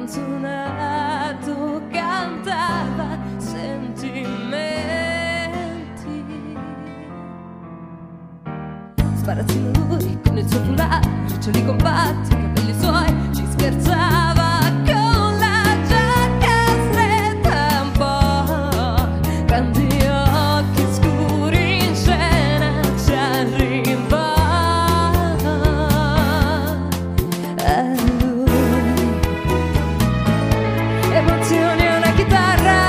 canzonato cantava sentimenti. Sparazzino lui con il suo foulard, riccioli compatti, capelli suoi, ci scherzava con la giacca stretta un po', grandi occhi scuri in scena ci arriva a lui. Emozioni e una chitarra,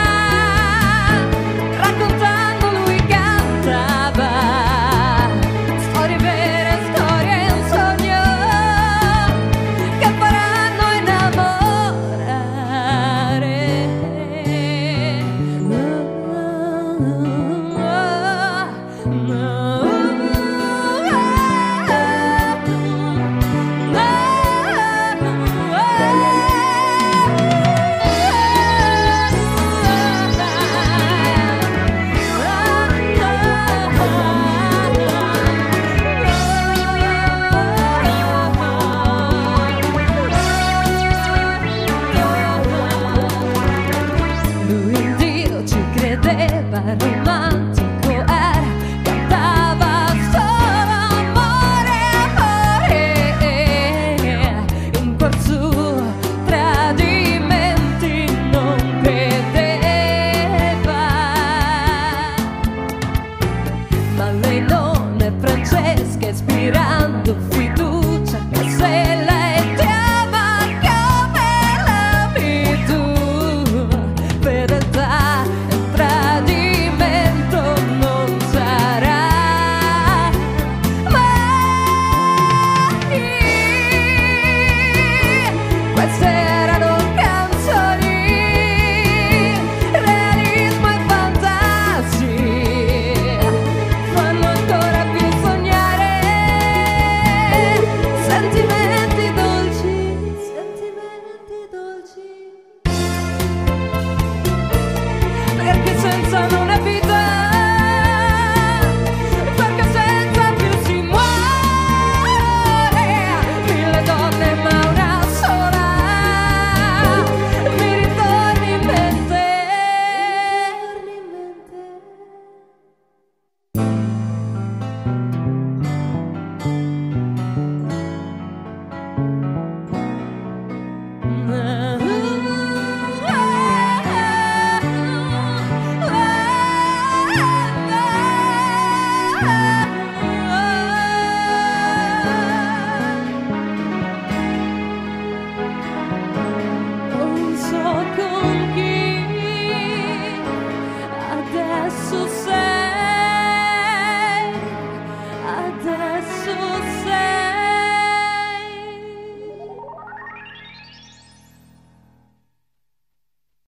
raccontando lui cantava storie vere, storie, un sogno che faranno innamorare. Lui in Dio ci credeva, romantico era, cantava solo amore, amore. In cuor suo tradimenti non credeva, ma lei non è Francesca, ispirando fiducia che se lei ti ama come l'ami tu, fedeltà e tradimento non sarà mai. Queste erano canzoni, realismo e fantasia, fanno ancora più sognare. Sentimenti dolci, sentimenti dolci, perché senza non è vita, perché senza più si muore. Mille donne ma una sola mi ritorni in mente. Non so con chi adesso